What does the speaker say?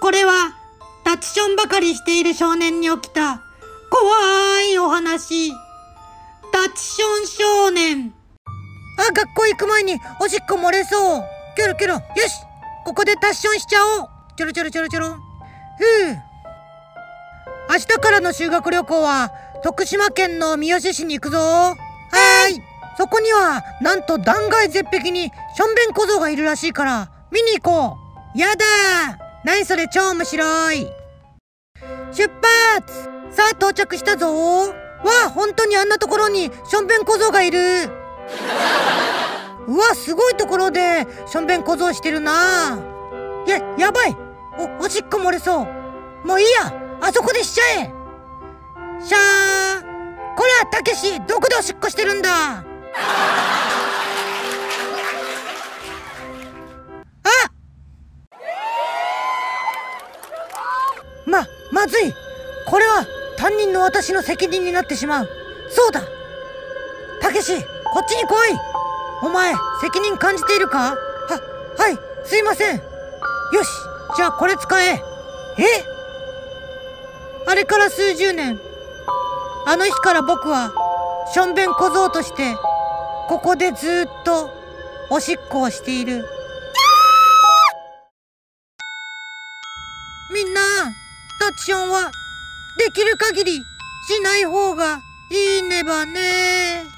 これはタッチションばかりしている少年に起きた怖いお話。タッチション少年。あ、学校行く前におしっこ漏れそう。キョロキョロ。よし、ここでタッチションしちゃおう。ちょろちょろちょろちょろ。明日からの修学旅行は徳島県の三好市に行くぞ。はーい。そこにはなんと断崖絶壁にしょんべん小僧がいるらしいから見に行こう。やだー。何それ、超面白い。出発。さあ到着したぞー。わあ、本当にあんなところにしょんべん小僧がいる。うわ、すごいところでしょんべん小僧してるな。やばい。おしっこ漏れそう。もういいや、あそこでしちゃえ。しゃー。こら、たけし、どこでおしっこしてるんだ。あ、まずい。これは担任の私の責任になってしまう。そうだ、たけし、こっちに来い。お前、責任感じているか？はい、すいません。よし、じゃあこれ使え。あれから数十年、あの日から僕はしょんべん小僧としてここでずーっとおしっこをしている。みんな、タッチションはできる限りしない方がいいねばね。